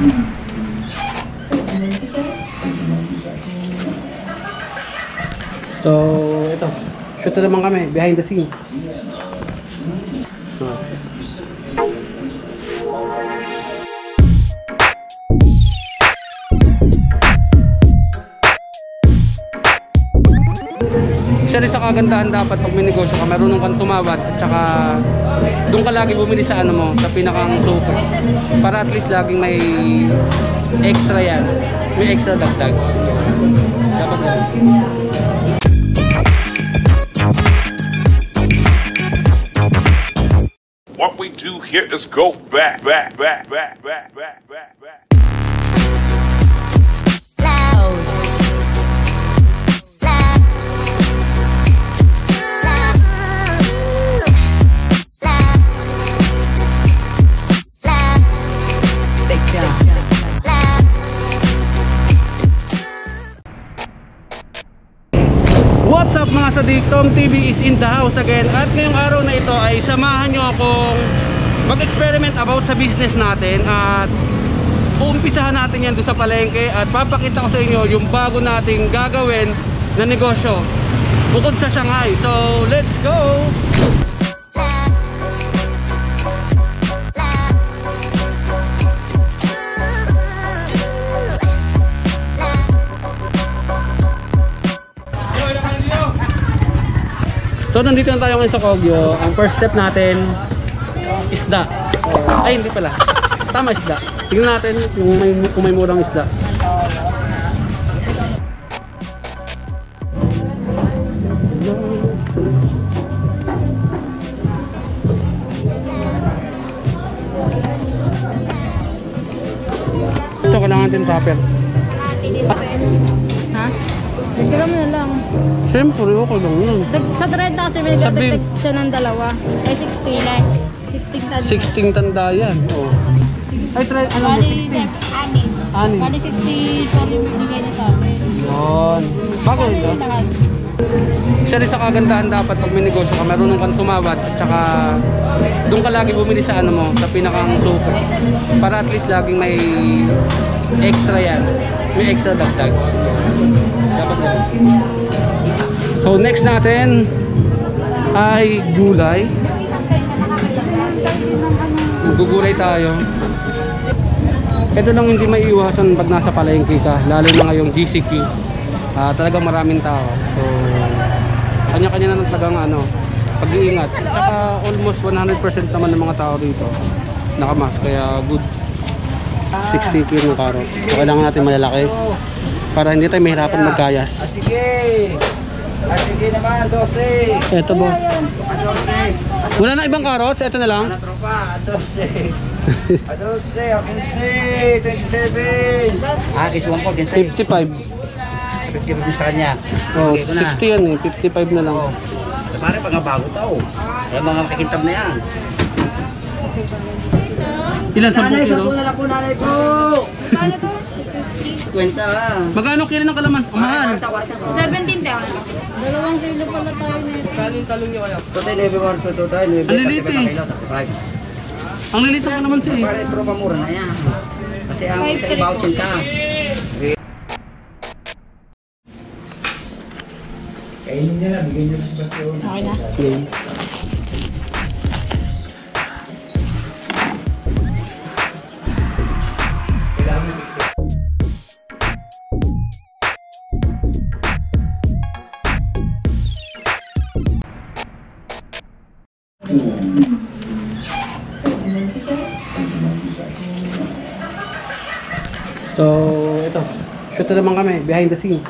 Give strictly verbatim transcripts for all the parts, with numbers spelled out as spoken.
So, ito. Shoot na naman kami, behind the scene. Oh. Isa rin sa kagandahan dapat pag may negosyo ka, marunong kang tumawad at saka doon ka lagi bumili sa ano mo, sa pinakang super. Para at least laging may extra yan. May extra dagdag. Dapat yan. What we do here is go back, back, back, back, back, back, back, back. What's up mga sadik, Tom T V is in the house again. At ngayong araw na ito ay samahan nyo akong mag-experiment about sa business natin. At uumpisahan natin yan doon sa palengke. At papakita ko sa inyo yung bago nating gagawin na negosyo bukod sa Shanghai. So let's go! So nandito na tayo ngayon sa Kogyo. Ang first step natin, isda. Ay hindi pala, tama, isda. Tingnan natin yung may, kung may murang isda. Ito kailangan natin tupper. Ha? Nagkira mo na lang. Siyempre, okay lang yun. Sa trenta kasi may nag-detect siya ng dalawa. Ay, sixty na. sixteen tanda. sixteen tanda yan. Oh. Ay, try, ano mo, sixteen? Anin. Anin. Bali sixty, sorry, bibigay na sa atin. Yun. Bago ito. Isa rin sa kagandahan dapat pag may negosyo ka, marunong kang tumawad at saka doon ka lagi bumili sa ano mo, sa pinakang super. Para at least laging may extra yan. May extra dagdag. Dapat yan. So next natin ay gulay. Gugulay tayo. Ito lang hindi maiiwasan pag nasa palengke ka, lalo na ngayong G C Q. Uh, talagang maraming tao. So kanya-kanya na talagang ano, pag-iingat. Saka almost one hundred percent naman ng mga tao dito nakamas, kaya good. sixty kilo ng karot. So kailangan natin malalaki para hindi tayo mahirapan magkayas. Ah, sige. Ah, sige naman, twelve. Ito boss. twelve. Wala na ibang carrots, ito na lang. Ano tropa? twelve. twelve, fifteen, twenty-seven. Ah, kisuwan ko, fifty. fifty-five. fifty rupees sa kanya. Oh, Okay ko na. sixty yan eh, fifty-five na lang. Oh. Pare, pag bago tao. Ay, mga makikintab na yan. Ilan sa Nanay, kilo? sampu na lang po, nanay ko. fifty ah. Magkano kilo ng kalaman? Ang mahal. seventeen tayo. Dalawang kilo pala tayo nito. Kaling talong niyo kaya? Total neve one to total neve. Ang lilit eh. Ang lilito ko naman siya eh. Pare, tropa mura na yan. Kasi ang sa iba ochenta. Kainin niya na, bigyan niyo na sa basyon. Okay na. Okay. So, ito. Shoot na naman kami, behind the scene.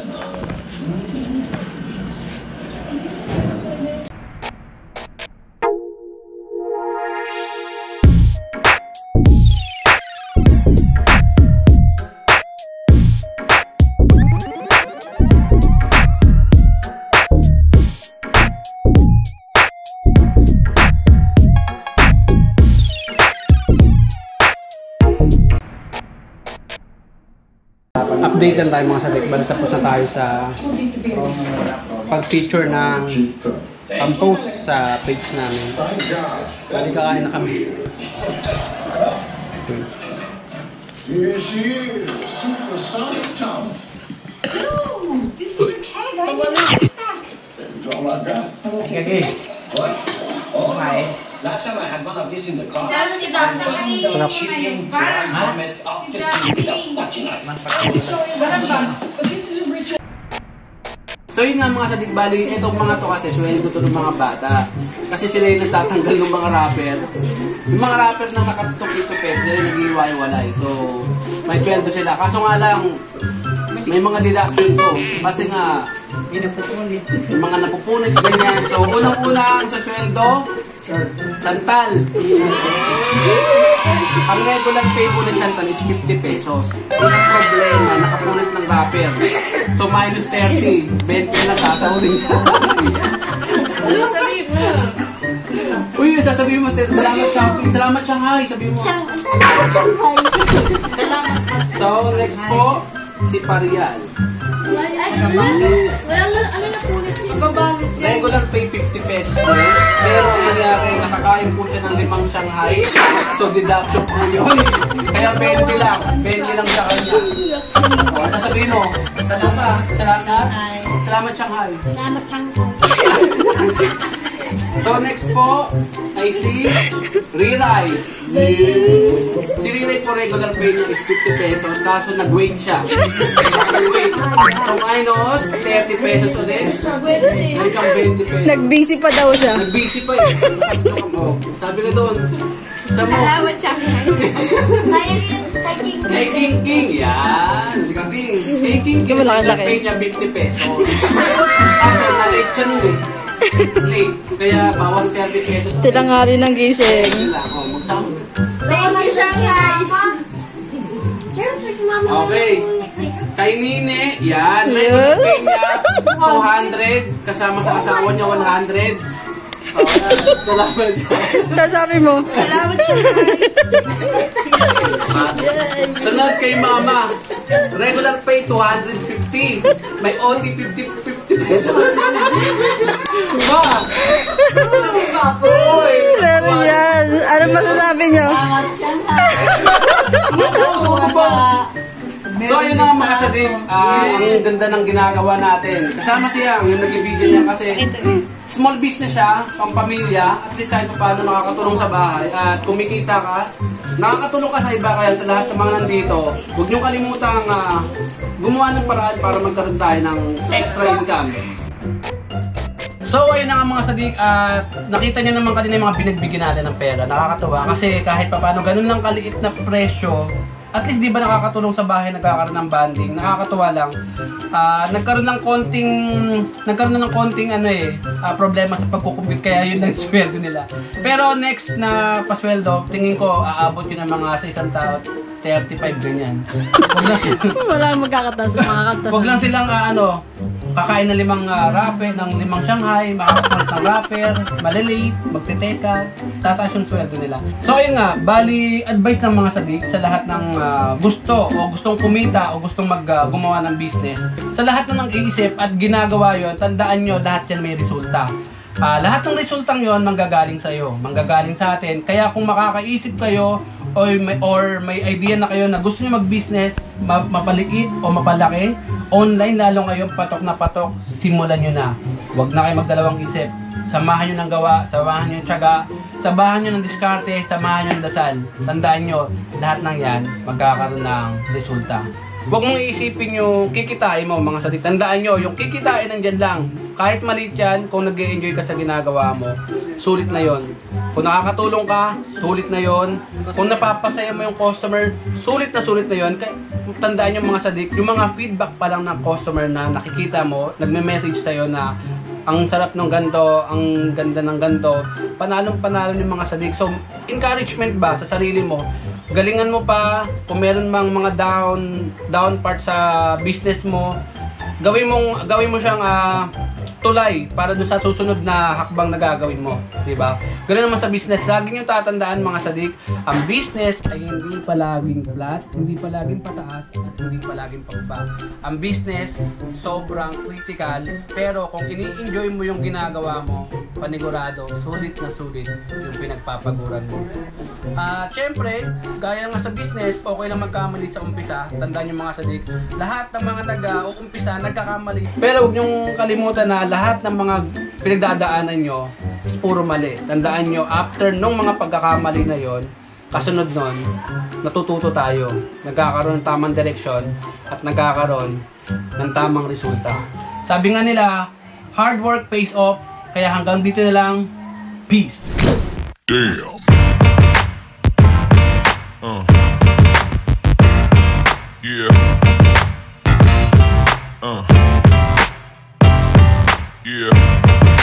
Update lang tayo mga sadik. Balik tapos na tayo sa pag-feature ng pang-post sa page namin. Balik kakain na kami. Here she is, Supersonic Tom. No, this is a keg. I need a stack. That's all I got. Sige. What? Okay. Last time I had one of this in the car. Lalo si Doctor King. Chicken dry vomit after sleep. Watching us. So yun nga mga sadik, bali, itong mga to kasi sweldo to ng mga bata. Kasi sila yung nagtatanggal ng mga rapper. Yung mga rapper na nakatukit-tukit, sila yung nag-iwalay. So, may sweldo sila. Kaso nga lang, may mga deduction to. Kasi nga, yung mga napupunit, ganyan. So, unang-una ang sa sweldo, Chantal. Ang regular pay po ng Chantal is fifty pesos. Hindi ang problema, nakapunit ng rapper. So minus thirty, twenty na sasawin. Ano sabihin mo? Uy, sasabihin mo, salamat Shanghai, salamat Shanghai, sabihin mo. Salamat Shanghai. So next po, si Parial. Ay, wala. Walang ano na punit niya. Regular pay fifty pesos po rin. Pero ang nangyari, nakakain po siya ng limang Shanghai. So deduction po yun. Kaya twenty lang. twenty lang sa kanya. O, sasabihin mo, salamat, salamat, salamat Shanghai. Salamat Shanghai. So next po, ay si Riray. Si Riray po regular pay niya is fifty pesos. Kaso nag-wait siya. Nag-wait. So minus thirty pesos ulit. Nagkang twenty pesos. Nag-busy pa daw siya. Nag-busy pa eh. Oh, sabi ka doon. Sabi mo. Salamat Shanghai. Kay King Kay King King. Yan. Hindi ka King. Kay King King. Malaki-laki. Nag-pay niya fifty pesos. Kaso na-late siya nun eh. Late. Kaya bawas thirty pesos. Tinangali ng gising. Oh, magsama. Thank you Shanghai. Okay. Kay Nine, yan. May Yes. pay niya two hundred. Kasama sa asawa niya one hundred. Oh, yan. Salamat siya. Sasabi mo. Salamat siya. Sunod kay Mama. Regular pay two hundred fifty. May O T fifty pesos. Ma! Uy! Pero yan. Ano masasabi nyo? So ayun na nga mga sadik, uh, ang ganda ng ginagawa natin. Kasama siya, yung nag-video niya kasi small business siya, pampamilya, at least kahit pa paano nakakatulong sa bahay. At kumikita ka, nakakatulong ka sa iba, kaya sa lahat sa mga nandito, huwag niyong kalimutang uh, gumawa ng paraan para magkaroon tayo ng extra income. So ayun na nga mga sadik, at nakita niyo naman kanina yung mga binagbigyan natin ng pera. Nakakatuwa kasi kahit pa paano ganun lang kaliit na presyo, at least di ba nakakatulong sa bahay, nagkakaroon ng bonding. Nakakatuwa lang. Uh, nagkaroon ng konting nagkaroon na ng konting ano eh, uh, problema sa pagkukumpit, kaya yun lang sweldo nila. Pero next na pasweldo, tingin ko aabot yun ng mga sa isang tao thirty-five ganyan. Wag lang silang, Wala ang magkakatas. Makakatas. wag lang silang uh, ano, kakain ng limang uh, rapper, ng limang Shanghai, makakakulit ng rapper, malilate, magtiteka, tataas yung sweldo nila. So ayun nga, bali advice ng mga sadik sa lahat ng uh, gusto o gustong kumita o gustong mag uh, gumawa ng business. Sa lahat na ng iisip at ginagawa yon, tandaan nyo lahat yan may resulta. Uh, lahat ng resultang yon manggagaling sa iyo, manggagaling sa atin. Kaya kung makakaisip kayo o may, or may idea na kayo na gusto niyo mag-business, ma mapaliit o mapalaki, online lalo ngayon patok na patok, simulan niyo na. Huwag na kayo magdalawang isip. Samahan niyo ng gawa, samahan niyo ng tiyaga, samahan niyo ng diskarte, samahan niyo ng dasal. Tandaan niyo, lahat ng yan magkakaroon ng resulta. Huwag mong iisipin yung kikitain mo mga sadik. Tandaan nyo, yung kikitain nandyan lang. Kahit maliit yan, kung nag-e-enjoy ka sa ginagawa mo, sulit na yon. Kung nakakatulong ka, sulit na yon. Kung napapasaya mo yung customer, sulit na sulit na yon. Tandaan nyo mga sadik, yung mga feedback pa lang ng customer na nakikita mo, nagme-message sa'yo na ang sarap ng ganto, ang ganda ng ganto, panalong panalo ng mga sadik. So, encouragement ba sa sarili mo? Galingan mo pa, kung meron mang mga down down part sa business mo, gawin mong gawin mo siyang uh, tulay para doon sa susunod na hakbang na gagawin mo, di ba? Ganun naman sa business, lagi niyo tatandaan mga sadik, ang business ay hindi palaging flat, hindi palaging pataas, at hindi palaging pababa. Ang business sobrang critical, pero kung ini-enjoy mo yung ginagawa mo, panigurado, sulit na sulit yung pinagpapaguran mo. At syempre, gaya nga sa business, okay lang magkamali sa umpisa. Tandaan nyo mga sadik, lahat ng mga nag-uumpisa, nagkakamali. Pero huwag nyong kalimutan na lahat ng mga pinagdadaanan nyo is puro mali. Tandaan nyo, after nung mga pagkakamali na yon, kasunod nun, natututo tayo. Nagkakaroon ng tamang direksyon at nagkakaroon ng tamang resulta. Sabi nga nila, hard work pays off. Kaya hanggang dito na lang, peace! Damn. Uh. Yeah. Uh. Yeah.